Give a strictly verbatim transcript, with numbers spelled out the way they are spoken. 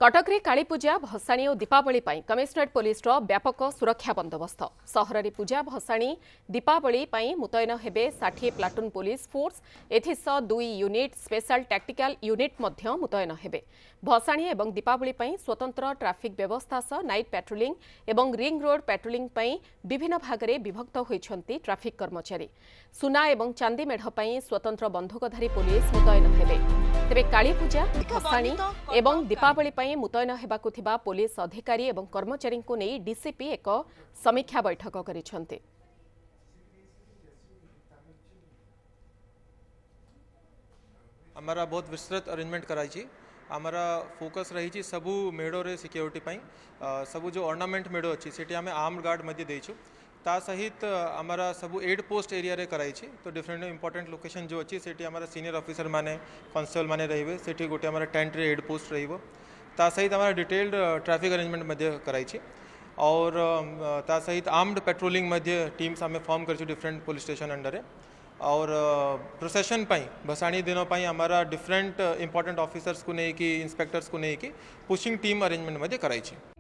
कटक रे काली पूजा भसाणी और दीपावली पाई commissionerate police व्यापक सुरक्षा बंदोबस्त सहर रे पूजा भसाणी दीपावली पाई मुतयन हेबे षाठी प्लाटून पुलिस फोर्स एथिस दुई यूनिट स्पेशल टैक्टिकल यूनिट मध्य मुतयन हेबे भसाणी एवं दीपावली पाई स्वतंत्र ट्रैफिक व्यवस्था सह नाइट पेट्रोलिंग एवं रिंग रोड पेट्रोलिंग पाई विभिन्न भाग में विभक्त होइछंती ट्रैफिक कर्मचारी सुना एवं चांदी मेढ़ पाई स्वतंत्र बंधुकधारी पुलिस मुतयन हेबे तेबे काली पूजा भसाणी एवं दीपावली पाई मुतयन हेबाकु थिबा पुलिस अधिकारी एवं कर्मचारी को नहीं डीसीपी एक समीक्षा बैठक करिसेंती। हमारा बहुत विस्तृत अरेंजमेंट कराई हमारा फोकस रही सबू मेढ़ रे सिक्योरिटी पाई सबू जो ऑर्नामेंट मेढ़ अच्छी से आम आर्म्ड गार्ड मध्य देचु ता सहित हमारा सबू एड पोस्ट एरिया रे कराई तो डिफरेंट इंपोर्टेंट लोकेशन जो अच्छी से हमारा सीनियर ऑफिसर माने कांस्टेबल माने रहिबे सेठी गोटे हमारा टेंट रे एड पोस्ट रहिबो ता सहित हमारा डिटेल्ड ट्रैफिक अरेंजमेंट मध्य कराई और ता सहित आर्म्ड पेट्रोलिंग मध्य टीम्स आम फॉर्म कर डिफरेंट पुलिस स्टेशन अंडर और प्रोसेशन पाई भसाणी दिनों पाई हमारा डिफरेंट इंपोर्टेंट ऑफिसर्स को नहीं कि इंस्पेक्टर्स को नहीं कि पुशिंग टीम अरेंजमेंट मध्य कराई।